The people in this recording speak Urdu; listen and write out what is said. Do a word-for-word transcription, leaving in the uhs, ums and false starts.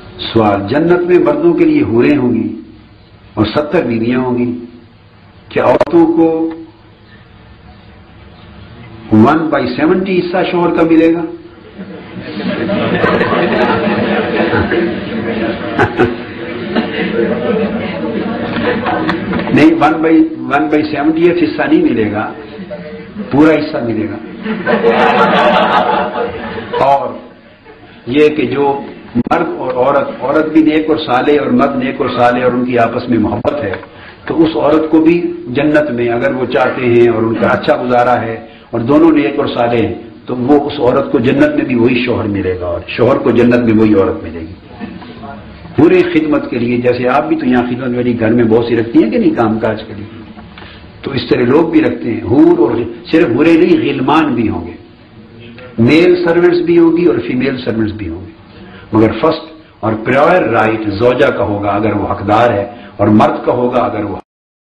سوال، جنت میں مردوں کے لیے حوریں ہوں گی اور ستر بیویاں ہوں گی، کیا عورتوں کو ون بائی سیونٹی حصہ شوہر کا ملے گا؟ نہیں، one by one by seventy eight حصہ نہیں ملے گا، پورا حصہ ملے گا۔ اور یہ کہ جو مرد اور عورت عورت بھی نیک اور صالح اور مرد نیک اور صالح اور ان کی آپس میں محبت ہے، تو اس عورت کو بھی جنت میں اگر وہ چاہتے ہیں اور ان کا اچھا گزارا ہے اور دونوں نیک اور صالح ہیں تو وہ اس عورت کو جنت میں بھی وہی شوہر ملے گا اور شوہر کو جنت میں وہی عورت ملے گی، پورے خدمت کے لیے۔ جیسے آپ بھی تو یہاں خدمت والی گھر میں بہت سی رکھتی ہیں کہ نہیں کام کاج کے لیے، تو اس طرح لوگ بھی رکھتے ہیں۔ حور اور صرف برے نہیں، غلمان بھی ہوں گے، میل سروینٹس بھی ہوگی اور فیمیل سروینٹس بھی ہوں گے، مگر فرسٹ اور پرائر رائٹ زوجہ کا ہوگا اگر وہ حقدار ہے، اور مرد کا ہوگا اگر وہ